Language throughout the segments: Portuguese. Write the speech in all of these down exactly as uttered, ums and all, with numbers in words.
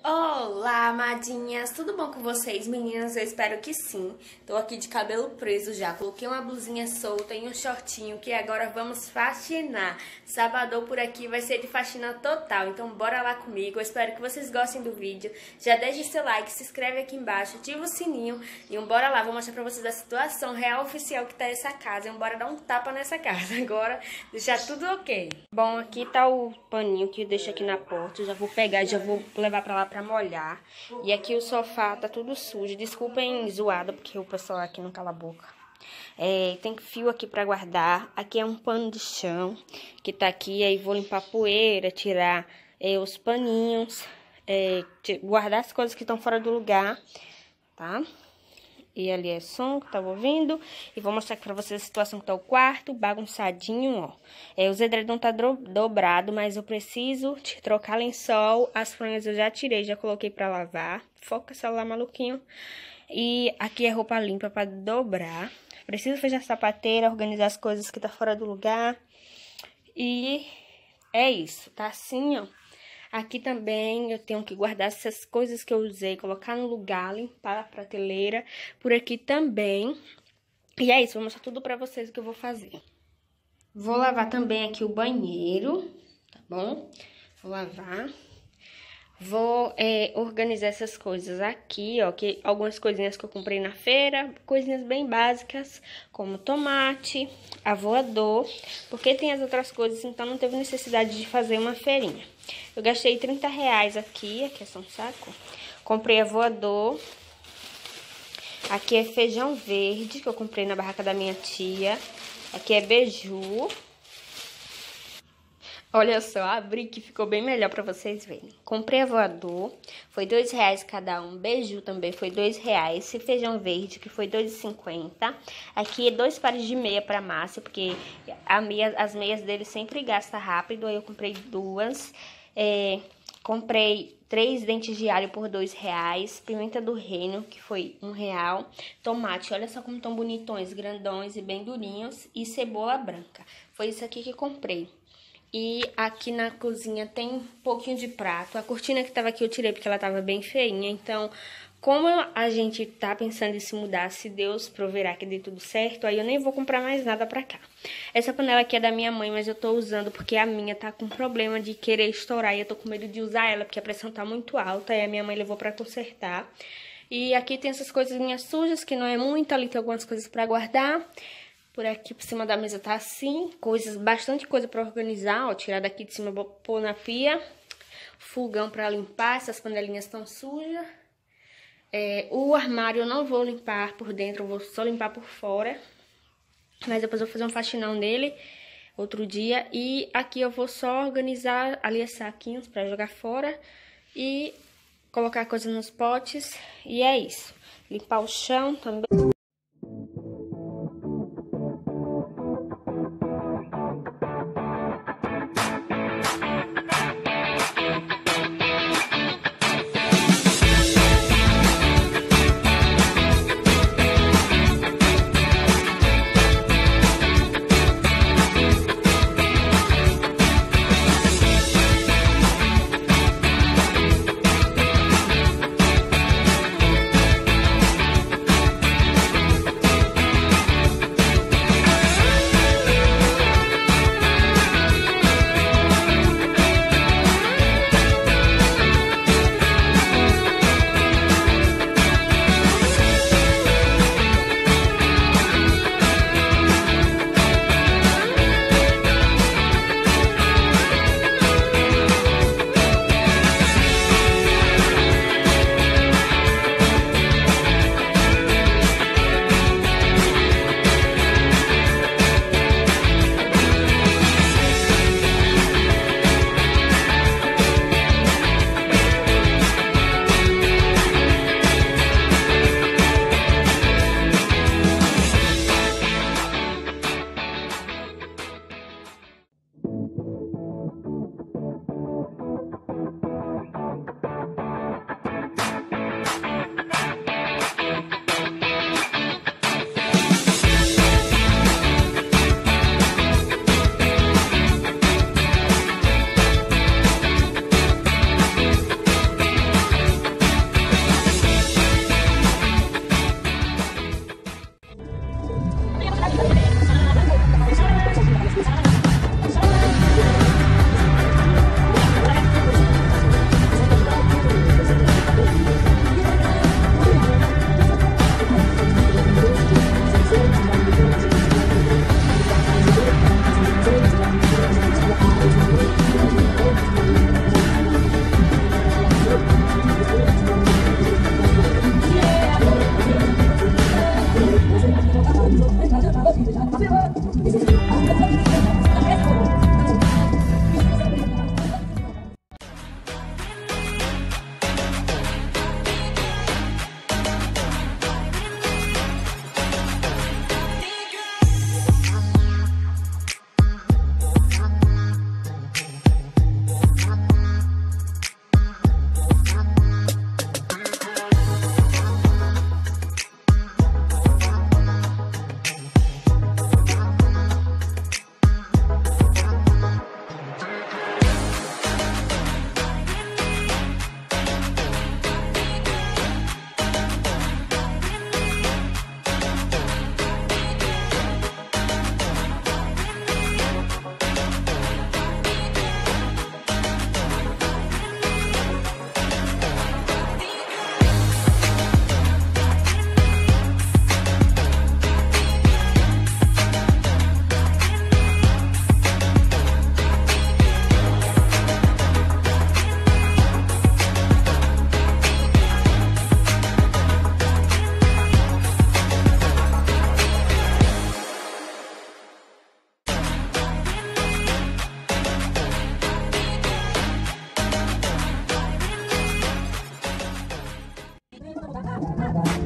Olá, amadinhas! Tudo bom com vocês, meninas? Eu espero que sim. Tô aqui de cabelo preso já. Coloquei uma blusinha solta e um shortinho que agora vamos faxinar. Sabadão por aqui vai ser de faxina total, então bora lá comigo. Eu espero que vocês gostem do vídeo. Já deixe seu like, se inscreve aqui embaixo, ativa o sininho e um bora lá. Vou mostrar pra vocês a situação real oficial que tá essa casa. E um bora dar um tapa nessa casa agora, deixar tudo ok. Bom, aqui tá o paninho que eu deixo aqui na porta. Eu já vou pegar e já vou levar pra lá pra molhar. E aqui o sofá tá tudo sujo. Desculpem zoada, porque o pessoal aqui não cala a boca. É, tem fio aqui pra guardar. Aqui é um pano de chão que tá aqui. Aí vou limpar a poeira, tirar é, os paninhos, é, guardar as coisas que estão fora do lugar, tá? E ali é som que tava ouvindo. E vou mostrar aqui pra vocês a situação que tá o quarto, bagunçadinho, ó. É, os edredom tá dobrado, mas eu preciso de trocar lençol. As franjas eu já tirei, já coloquei pra lavar. Foca celular maluquinho. E aqui é roupa limpa pra dobrar. Preciso fechar a sapateira, organizar as coisas que tá fora do lugar. E é isso, tá assim, ó. Aqui também eu tenho que guardar essas coisas que eu usei, colocar no lugar, limpar a prateleira. Por aqui também. E é isso, vou mostrar tudo pra vocês o que eu vou fazer. Vou lavar também aqui o banheiro, tá bom? Vou lavar. Vou é, organizar essas coisas aqui, ó, que algumas coisinhas que eu comprei na feira, coisinhas bem básicas, como tomate, avoador, porque tem as outras coisas, então não teve necessidade de fazer uma feirinha. Eu gastei trinta reais aqui, aqui é só um saco, comprei avoador, aqui é feijão verde, que eu comprei na barraca da minha tia, aqui é beiju. Olha só, abri que ficou bem melhor pra vocês verem. Comprei avoador, foi dois reais cada um. Beiju também foi dois reais. Esse feijão verde, que foi dois e cinquenta. Aqui é dois pares de meia pra Márcia, porque a meia, as meias dele sempre gasta rápido. Aí eu comprei duas. É, comprei três dentes de alho por dois reais. Pimenta do reino, que foi um real. Tomate, olha só como estão bonitões, grandões e bem durinhos. E cebola branca. Foi isso aqui que comprei. E aqui na cozinha tem um pouquinho de prato. A cortina que tava aqui eu tirei porque ela tava bem feinha. Então, como a gente tá pensando em se mudar, se Deus proverá que dê tudo certo, aí eu nem vou comprar mais nada pra cá. Essa panela aqui é da minha mãe, mas eu tô usando porque a minha tá com problema de querer estourar. E eu tô com medo de usar ela porque a pressão tá muito alta. E a minha mãe levou pra consertar. E aqui tem essas coisinhas sujas, que não é muito. Ali tem algumas coisas pra guardar. Por aqui por cima da mesa tá assim, coisas, bastante coisa pra organizar, ó, tirar daqui de cima, pôr na pia, fogão pra limpar, essas panelinhas estão sujas. É, o armário eu não vou limpar por dentro, eu vou só limpar por fora, mas depois eu vou fazer um faxinão nele outro dia. E aqui eu vou só organizar ali os saquinhos pra jogar fora e colocar coisas nos potes, e é isso. Limpar o chão também.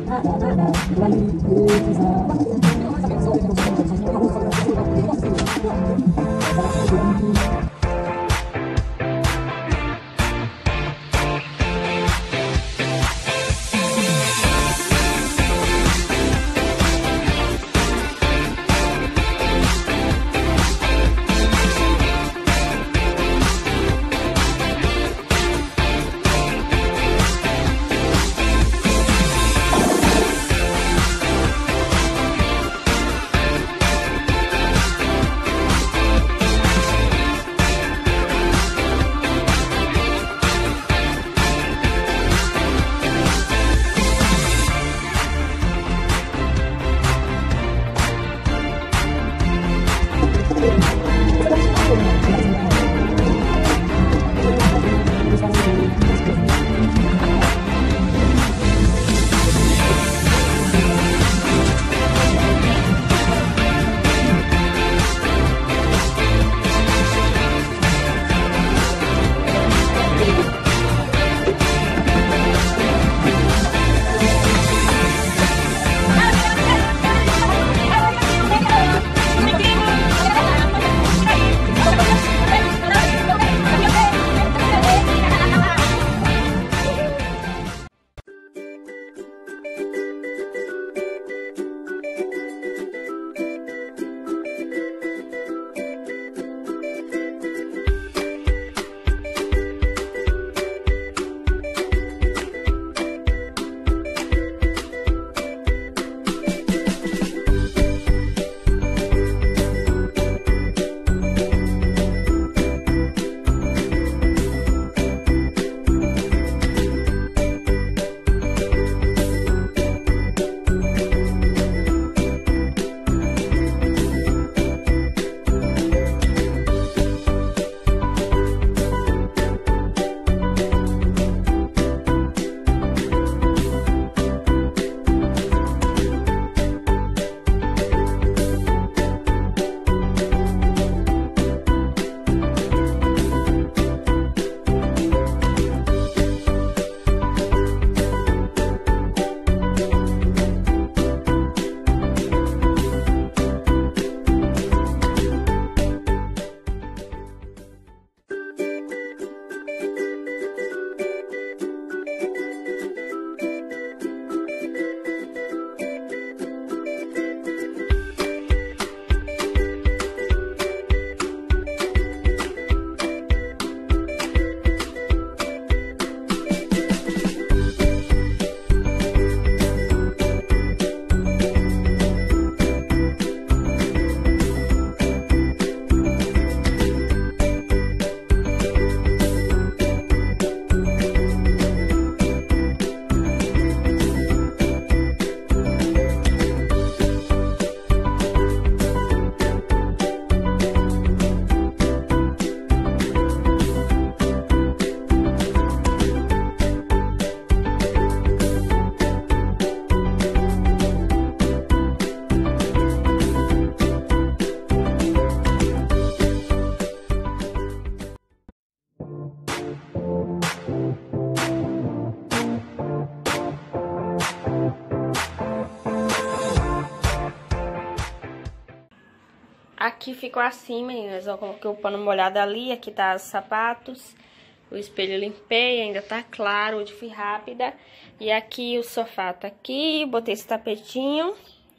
Aqui ficou assim, meninas. Eu coloquei o pano molhado ali. Aqui tá os sapatos. O espelho eu limpei, ainda tá claro. Hoje fui rápida. E aqui o sofá tá aqui. Botei esse tapetinho.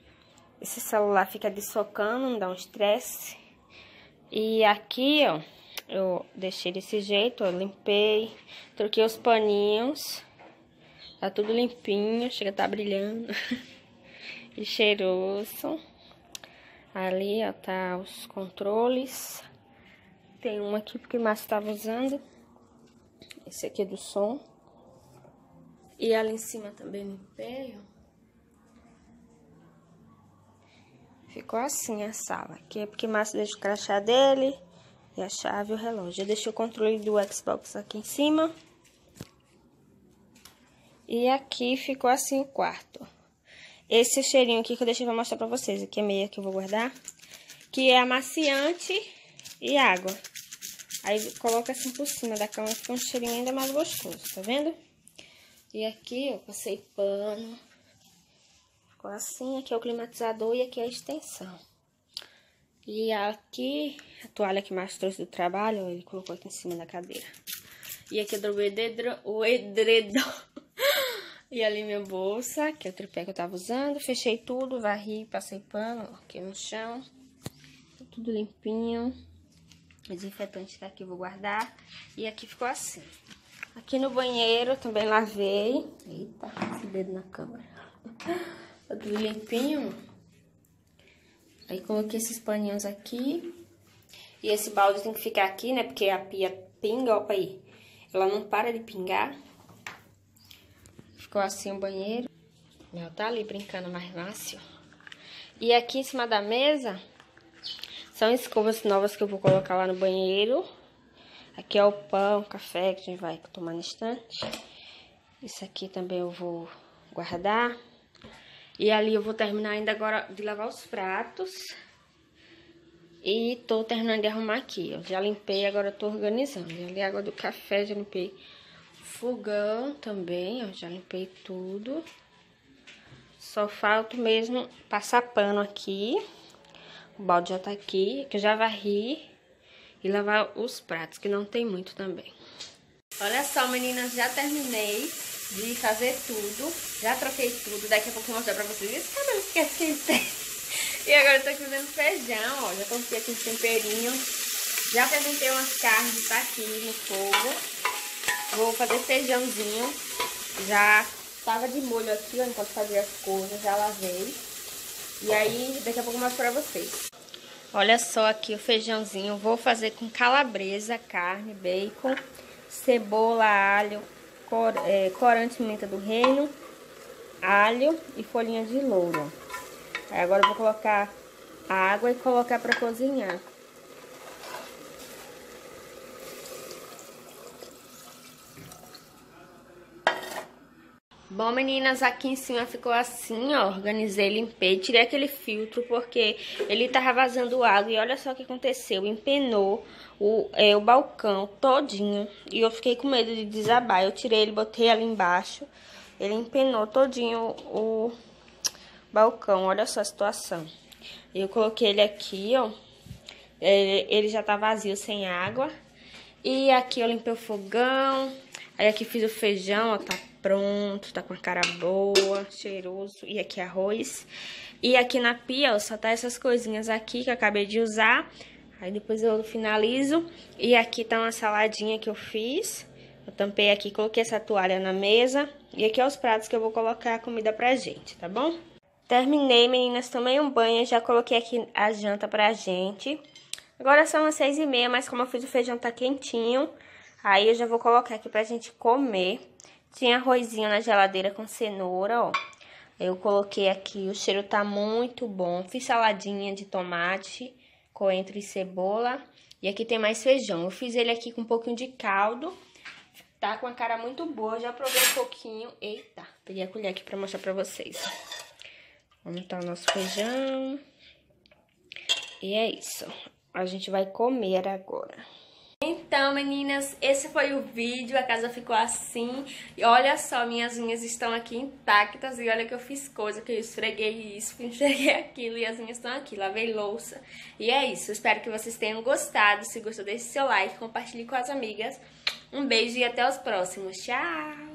Esse celular fica dessocando, não dá um estresse. E aqui, ó, eu deixei desse jeito, eu limpei. Troquei os paninhos. Tá tudo limpinho, chega a tá brilhando. E cheiroso. Ali, ó, tá os controles. Tem um aqui porque o Márcio tava usando. Esse aqui é do som. E ali em cima também limpei, ó. Ficou assim a sala. Aqui é porque o Márcio deixa o crachá dele. E a chave e o relógio. Eu deixei o controle do Xbox aqui em cima. E aqui ficou assim o quarto. Esse cheirinho aqui que eu deixei pra mostrar pra vocês. Aqui é meia que eu vou guardar. Que é amaciante e água. Aí coloca assim por cima da cama, fica um cheirinho ainda mais gostoso, tá vendo? E aqui eu passei pano. Ficou assim, aqui é o climatizador e aqui é a extensão. E aqui, a toalha que mais trouxe do trabalho, ele colocou aqui em cima da cadeira. E aqui é o edredom, o edredom. E ali minha bolsa, que é o tripé que eu tava usando. Fechei tudo, varri, passei pano aqui no chão. Tá tudo limpinho. O desinfetante tá aqui, vou guardar. E aqui ficou assim. Aqui no banheiro também lavei. Eita, esse dedo na câmera. Tá tudo limpinho. Aí coloquei esses paninhos aqui. E esse balde tem que ficar aqui, né? Porque a pia pinga, ó, aí. Ela não para de pingar. Ficou assim o banheiro. Meu, tá ali brincando mais fácil. E aqui em cima da mesa são escovas novas que eu vou colocar lá no banheiro. Aqui é o pão, o café que a gente vai tomar no instante. Isso aqui também eu vou guardar. E ali eu vou terminar ainda agora de lavar os pratos. E tô terminando de arrumar aqui, ó. Já limpei, agora eu tô organizando. E ali a água do café, já limpei o fogão também, ó. Já limpei tudo. Só falta mesmo passar pano aqui. O balde já tá aqui, que eu já varri. E lavar os pratos, que não tem muito também. Olha só, meninas, já terminei de fazer tudo. Já troquei tudo. Daqui a pouco eu vou mostrar pra vocês. Esse cabelo que é sempre... E agora eu tô aqui fazendo feijão, ó. Já coloquei aqui os temperinhos. Já fermentei umas carnes, tá aqui no fogo. Vou fazer feijãozinho. Já tava de molho aqui, ó, enquanto fazia as coisas. Já lavei. E aí, daqui a pouco eu mostro pra vocês. Olha só aqui o feijãozinho. Vou fazer com calabresa, carne, bacon, cebola, alho, cor, é, corante, pimenta do reino, alho e folhinha de louro. Aí agora eu vou colocar água e colocar pra cozinhar. Bom, meninas, aqui em cima ficou assim, ó. Organizei, limpei, tirei aquele filtro porque ele tava vazando água. E olha só o que aconteceu, empenou o, é, o balcão todinho. E eu fiquei com medo de desabar. Eu tirei ele, botei ali embaixo. Ele empenou todinho o balcão, olha só a situação. Eu coloquei ele aqui, ó. Ele, ele já tá vazio, sem água. E aqui eu limpei o fogão. Aí aqui fiz o feijão, ó, tá pronto, tá com a cara boa, cheiroso. E aqui arroz. E aqui na pia, ó, só tá essas coisinhas aqui que eu acabei de usar. Aí depois eu finalizo. E aqui tá uma saladinha que eu fiz. Eu tampei aqui, coloquei essa toalha na mesa. E aqui é os pratos que eu vou colocar a comida pra gente, tá bom? Terminei, meninas, tomei um banho, já coloquei aqui a janta pra gente. Agora são as seis e meia, mas como eu fiz o feijão tá quentinho, aí eu já vou colocar aqui pra gente comer. Tinha arrozinho na geladeira com cenoura, ó. Eu coloquei aqui, o cheiro tá muito bom. Fiz saladinha de tomate, coentro e cebola. E aqui tem mais feijão. Eu fiz ele aqui com um pouquinho de caldo. Tá com a cara muito boa, já provei um pouquinho. Eita, peguei a colher aqui pra mostrar pra vocês. Vamos montar o nosso feijão. E é isso. A gente vai comer agora. Então, meninas, esse foi o vídeo. A casa ficou assim. E olha só, minhas unhas estão aqui intactas. E olha que eu fiz coisa, que eu esfreguei isso, esfreguei aquilo. E as unhas estão aqui, lavei louça. E é isso. Espero que vocês tenham gostado. Se gostou, deixe seu like, compartilhe com as amigas. Um beijo e até os próximos. Tchau!